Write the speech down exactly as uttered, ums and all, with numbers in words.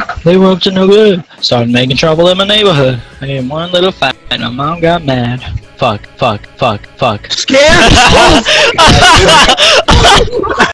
They were up to no good. Started making trouble in my neighborhood. I gave one little fight and my mom got mad. Fuck, fuck, fuck, fuck. Scared?